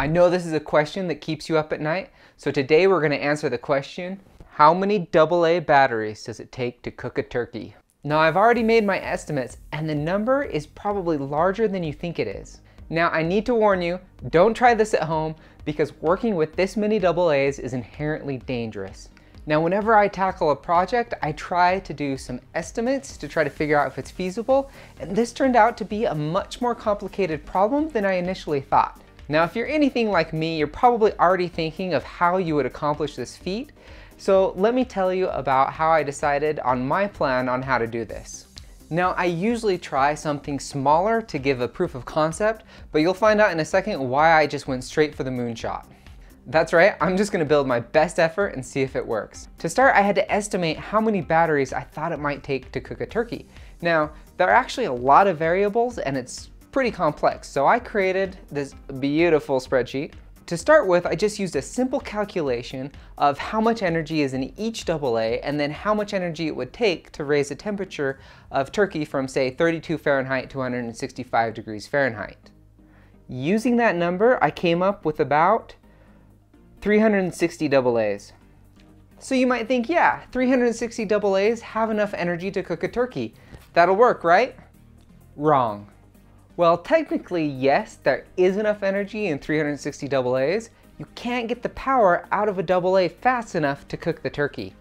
I know this is a question that keeps you up at night, so today we're going to answer the question, how many AA batteries does it take to cook a turkey? Now I've already made my estimates and the number is probably larger than you think it is. Now I need to warn you, don't try this at home because working with this many AA's is inherently dangerous. Now whenever I tackle a project, I try to do some estimates to try to figure out if it's feasible, and this turned out to be a much more complicated problem than I initially thought. Now if you're anything like me, you're probably already thinking of how you would accomplish this feat, so let me tell you about how I decided on my plan on how to do this. Now I usually try something smaller to give a proof of concept, but you'll find out in a second why I just went straight for the moonshot. That's right, I'm just gonna build my best effort and see if it works. To start, I had to estimate how many batteries I thought it might take to cook a turkey. Now, there are actually a lot of variables and it's pretty complex, so I created this beautiful spreadsheet. To start with, I just used a simple calculation of how much energy is in each AA and then how much energy it would take to raise the temperature of turkey from say 32 Fahrenheit to 165 degrees Fahrenheit. Using that number, I came up with about 360 AA's. So you might think, yeah, 360 AA's have enough energy to cook a turkey. That'll work, right? Wrong. Well, technically, yes, there is enough energy in 360 AA's. You can't get the power out of a AA fast enough to cook the turkey.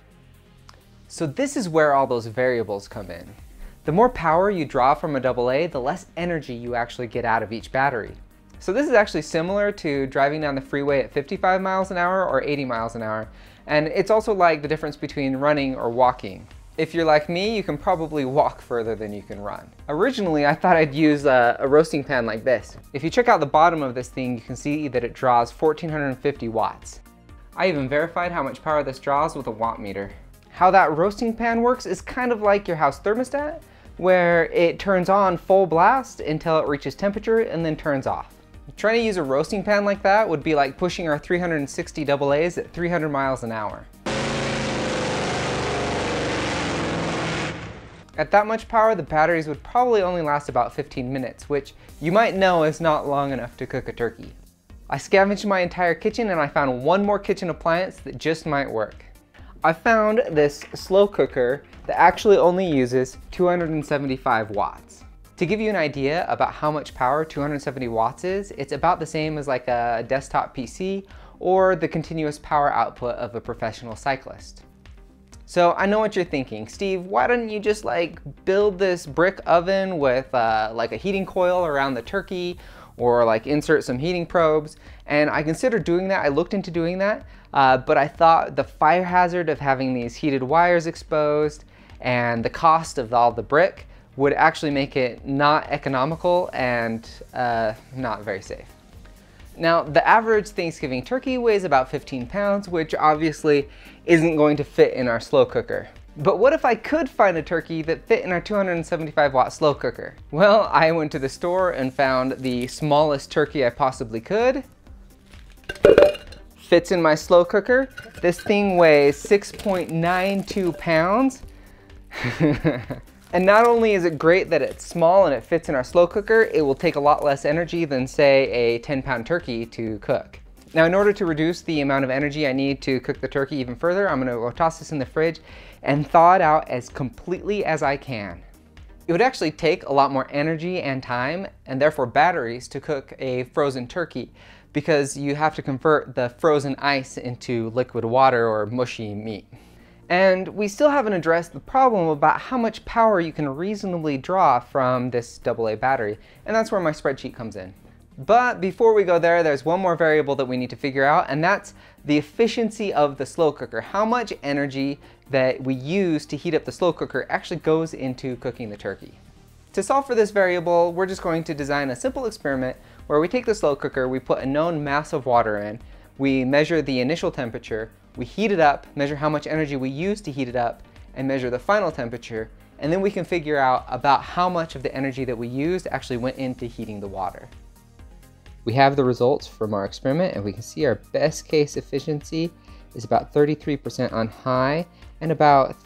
So this is where all those variables come in. The more power you draw from a AA, the less energy you actually get out of each battery. So this is actually similar to driving down the freeway at 55 miles an hour or 80 miles an hour. And it's also like the difference between running or walking. If you're like me, you can probably walk further than you can run. Originally, I thought I'd use a roasting pan like this. If you check out the bottom of this thing, you can see that it draws 1450 watts. I even verified how much power this draws with a watt meter. How that roasting pan works is kind of like your house thermostat, where it turns on full blast until it reaches temperature and then turns off. Trying to use a roasting pan like that would be like pushing our 360 AA's at 300 miles an hour. At that much power, the batteries would probably only last about 15 minutes, which you might know is not long enough to cook a turkey. I scavenged my entire kitchen and I found one more kitchen appliance that just might work. I found this slow cooker that actually only uses 275 watts. To give you an idea about how much power 270 watts is, it's about the same as like a desktop PC or the continuous power output of a professional cyclist. So I know what you're thinking, Steve, why don't you just like build this brick oven with like a heating coil around the turkey or like insert some heating probes? And I considered doing that, I looked into doing that, but I thought the fire hazard of having these heated wires exposed and the cost of all the brick would actually make it not economical and not very safe. Now, the average Thanksgiving turkey weighs about 15 pounds, which obviously isn't going to fit in our slow cooker. But what if I could find a turkey that fit in our 275 watt slow cooker? Well, I went to the store and found the smallest turkey I possibly could. Fits in my slow cooker. This thing weighs 6.92 pounds. And not only is it great that it's small and it fits in our slow cooker, it will take a lot less energy than say a 10-pound turkey to cook. Now in order to reduce the amount of energy I need to cook the turkey even further, I'm gonna go toss this in the fridge and thaw it out as completely as I can. It would actually take a lot more energy and time, and therefore batteries, to cook a frozen turkey because you have to convert the frozen ice into liquid water or mushy meat. And we still haven't addressed the problem about how much power you can reasonably draw from this AA battery, and that's where my spreadsheet comes in. But before we go there, there's one more variable that we need to figure out, and that's the efficiency of the slow cooker. How much energy that we use to heat up the slow cooker actually goes into cooking the turkey. To solve for this variable, we're just going to design a simple experiment where we take the slow cooker, we put a known mass of water in, we measure the initial temperature, we heat it up, measure how much energy we use to heat it up, and measure the final temperature, and then we can figure out about how much of the energy that we used actually went into heating the water. We have the results from our experiment, and we can see our best case efficiency is about 33% on high and about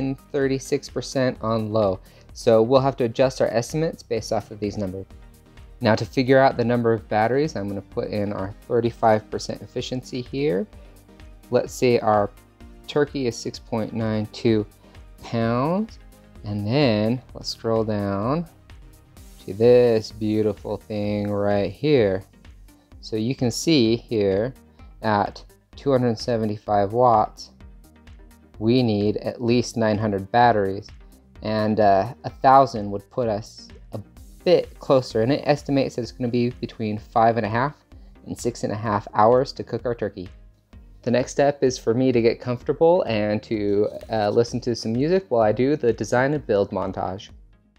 36% on low. So we'll have to adjust our estimates based off of these numbers. Now to figure out the number of batteries, I'm going to put in our 35% efficiency here. Let's say our turkey is 6.92 pounds. And then let's scroll down to this beautiful thing right here. So you can see here at 275 watts, we need at least 900 batteries, and 1,000 would put us a bit closer, and it estimates that it's going to be between 5.5 and 6.5 hours to cook our turkey. The next step is for me to get comfortable and to listen to some music while I do the design and build montage.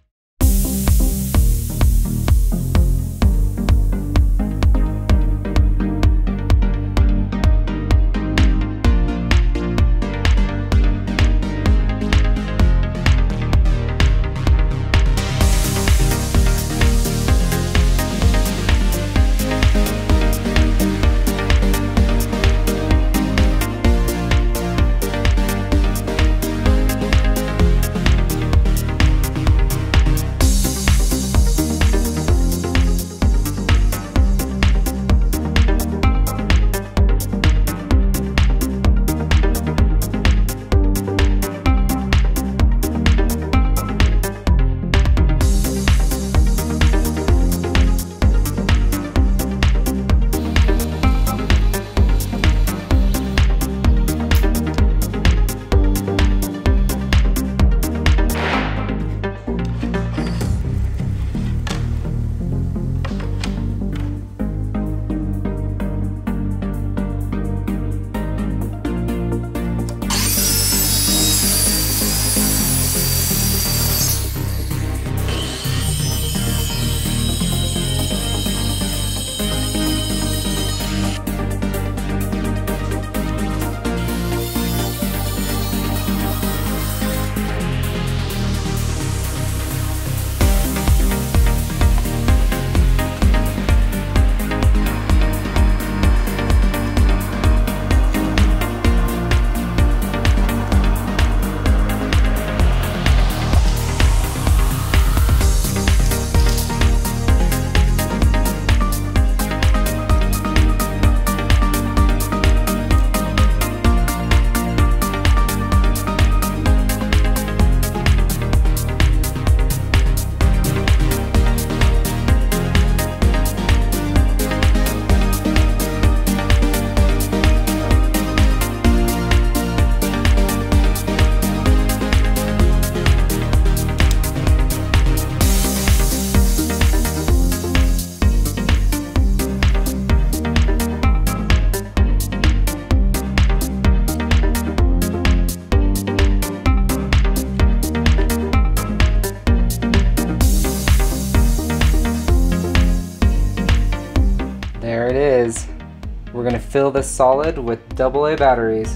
There it is. We're going to fill this solid with AA batteries.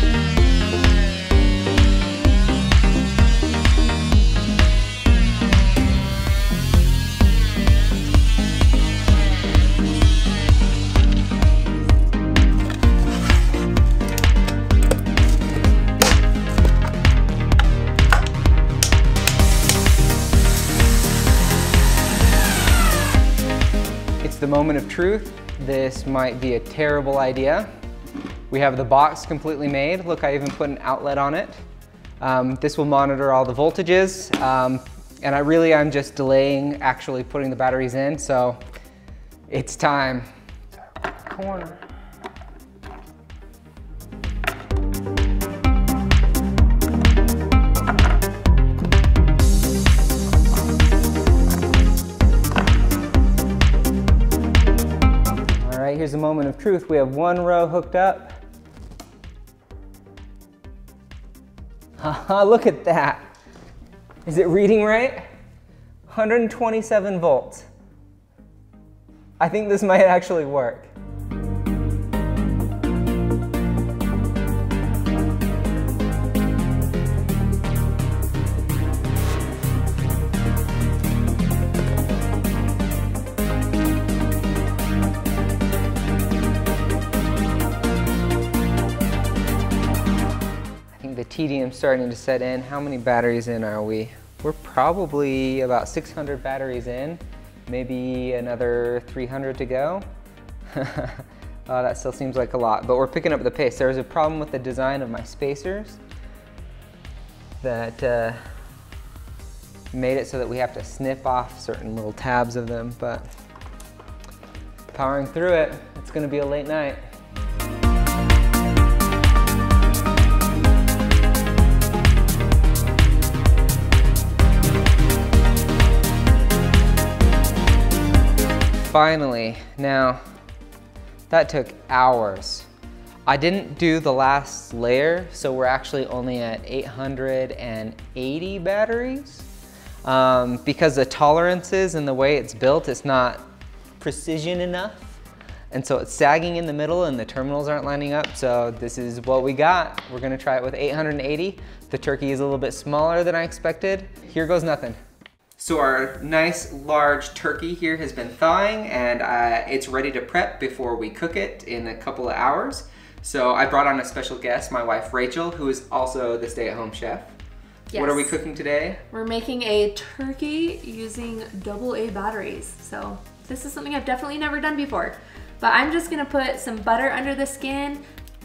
It's the moment of truth. This might be a terrible idea. We have the box completely made. Look, I even put an outlet on it. This will monitor all the voltages, and I'm just delaying actually putting the batteries in, so it's time. Corner. Here's a moment of truth. We have one row hooked up. Haha, look at that. Is it reading right? 127 volts. I think this might actually work. The tedium's starting to set in. How many batteries in are we? We're probably about 600 batteries in. maybe another 300 to go. That still seems like a lot, but we're picking up the pace. There was a problem with the design of my spacers that made it so that we have to snip off certain little tabs of them, but powering through it. It's gonna be a late night. Finally, now that took hours. I didn't do the last layer, so we're actually only at 880 batteries. Because the tolerances and the way it's built, it's not precision enough. And so it's sagging in the middle and the terminals aren't lining up. So this is what we got. We're gonna try it with 880. The turkey is a little bit smaller than I expected. Here goes nothing. So our nice large turkey here has been thawing, and it's ready to prep before we cook it in a couple of hours. So I brought on a special guest, my wife Rachel, who is also the stay-at-home chef. Yes. What are we cooking today? We're making a turkey using AA batteries. So this is something I've definitely never done before. But I'm just gonna put some butter under the skin,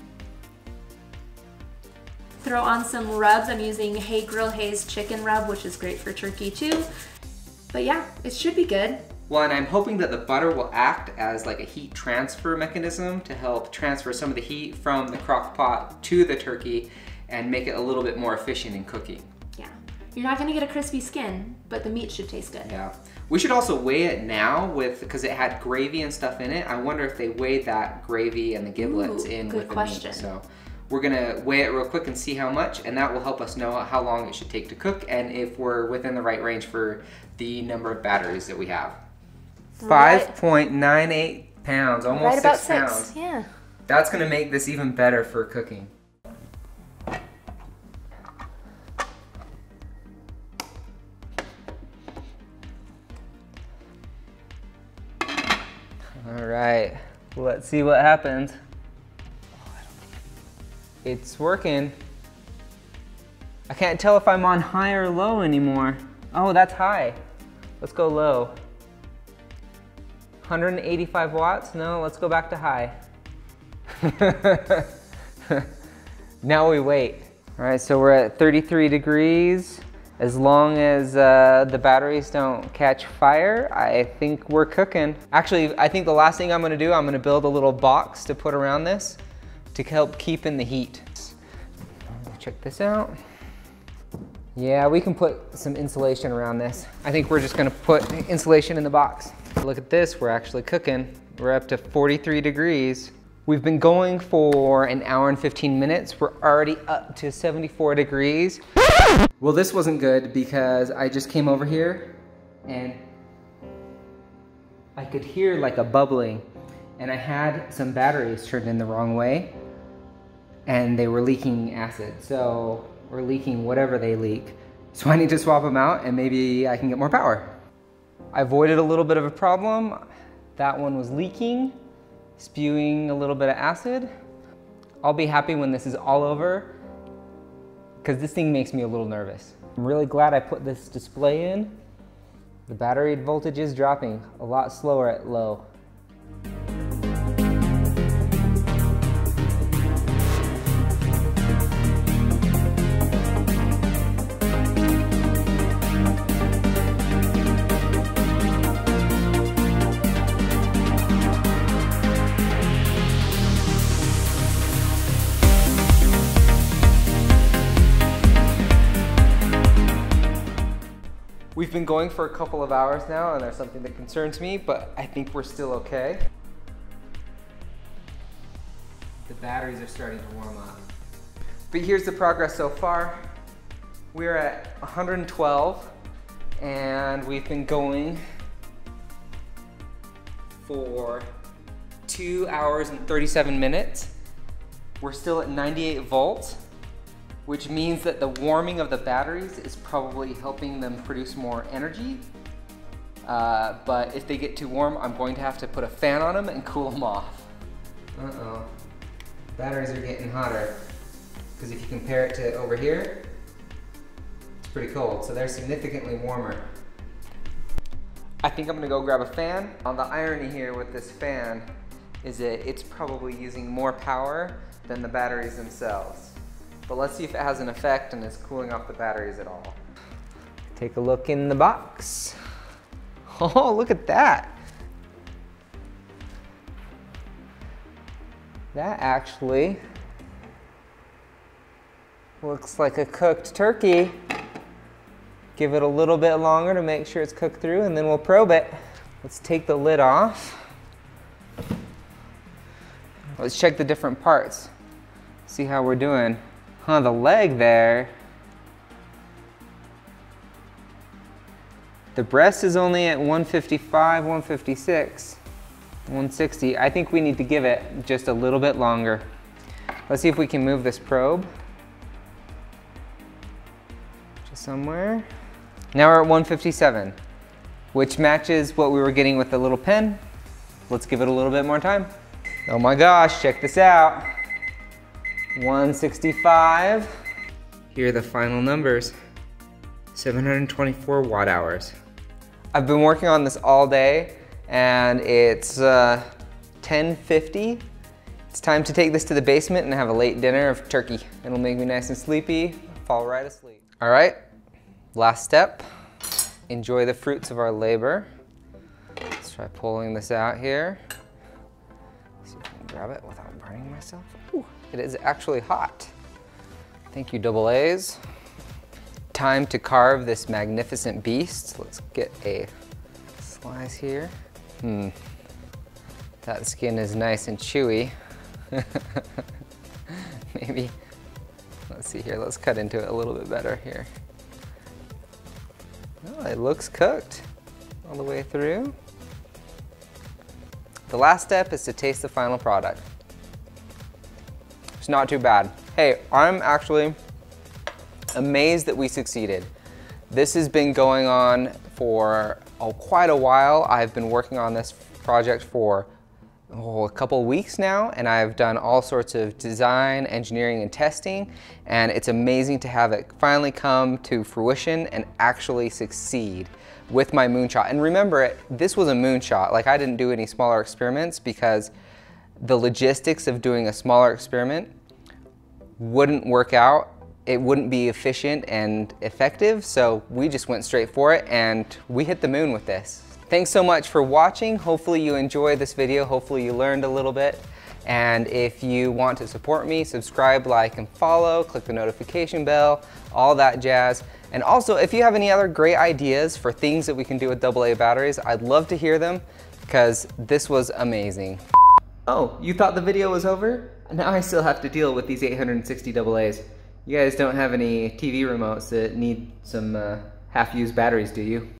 throw on some rubs. I'm using Hay Grill Hay's chicken rub, which is great for turkey too. But yeah, it should be good. Well, and I'm hoping that the butter will act as like a heat transfer mechanism to help transfer some of the heat from the crock pot to the turkey and make it a little bit more efficient in cooking. Yeah, you're not gonna get a crispy skin, but the meat should taste good. Yeah. We should also weigh it now because it had gravy and stuff in it. I wonder if they weighed that gravy and the giblets in with the meat. So we're gonna weigh it real quick and see how much, and that will help us know how long it should take to cook and if we're within the right range for the number of batteries that we have. 5.98 pounds, almost right about 6 pounds. Yeah. That's gonna make this even better for cooking. All right, let's see what happens. It's working. I can't tell if I'm on high or low anymore. Oh, that's high. Let's go low. 185 watts? No, let's go back to high. Now we wait. All right, so we're at 33 degrees. As long as the batteries don't catch fire, I think we're cooking. Actually, I think the last thing I'm gonna do, I'm gonna build a little box to put around this to help keep in the heat. Check this out. Yeah, we can put some insulation around this. I think we're just gonna put insulation in the box. Look at this, we're actually cooking. We're up to 43 degrees. We've been going for an hour and 15 minutes. We're already up to 74 degrees. Well, this wasn't good because I just came over here and I could hear like a bubbling, and I had some batteries turned in the wrong way and they were leaking acid. So, or leaking whatever they leak. So I need to swap them out and maybe I can get more power. I avoided a little bit of a problem. That one was leaking, spewing a little bit of acid. I'll be happy when this is all over because this thing makes me a little nervous. I'm really glad I put this display in. The battery voltage is dropping a lot slower at low. We've been going for a couple of hours now and there's something that concerns me, but I think we're still okay. The batteries are starting to warm up. But here's the progress so far. We're at 112 and we've been going for 2 hours and 37 minutes. We're still at 98 volts. Which means that the warming of the batteries is probably helping them produce more energy. But if they get too warm, I'm going to have to put a fan on them and cool them off. Uh-oh. Batteries are getting hotter. Because if you compare it to over here, it's pretty cold. So they're significantly warmer. I think I'm gonna go grab a fan. The irony here with this fan is that it's probably using more power than the batteries themselves. But let's see if it has an effect and is cooling off the batteries at all. Take a look in the box. Oh, look at that. That actually looks like a cooked turkey. Give it a little bit longer to make sure it's cooked through, and then we'll probe it. Let's take the lid off. Let's check the different parts. See how we're doing. Huh, the leg there. The breast is only at 155, 156, 160. I think we need to give it just a little bit longer. Let's see if we can move this probe. Just somewhere. Now we're at 157, which matches what we were getting with the little pen. Let's give it a little bit more time. Oh my gosh, check this out. 165. Here are the final numbers. 724 watt hours. I've been working on this all day and it's 10:50. It's time to take this to the basement and have a late dinner of turkey. It'll make me nice and sleepy, fall right asleep. All right, last step. Enjoy the fruits of our labor. Let's try pulling this out here. See if I can grab it without burning myself. Ooh, it is actually hot. Thank you, double A's. Time to carve this magnificent beast. Let's get a slice here. That skin is nice and chewy. Maybe, let's see here, let's cut into it a little bit better here. Oh, it looks cooked all the way through. The last step is to taste the final product. It's not too bad. Hey, I'm actually amazed that we succeeded. This has been going on for quite a while. I've been working on this project for a couple of weeks now, and I've done all sorts of design, engineering, and testing, and it's amazing to have it finally come to fruition and actually succeed with my moonshot. And remember, this was a moonshot. Like, I didn't do any smaller experiments because the logistics of doing a smaller experiment wouldn't work out. It wouldn't be efficient and effective, so we just went straight for it and we hit the moon with this. Thanks so much for watching. Hopefully you enjoyed this video. Hopefully you learned a little bit. And if you want to support me, subscribe, like, and follow, click the notification bell, all that jazz. And also, if you have any other great ideas for things that we can do with AA batteries, I'd love to hear them because this was amazing. Oh, you thought the video was over? Now I still have to deal with these 860 AA's. You guys don't have any TV remotes that need some half-used batteries, do you?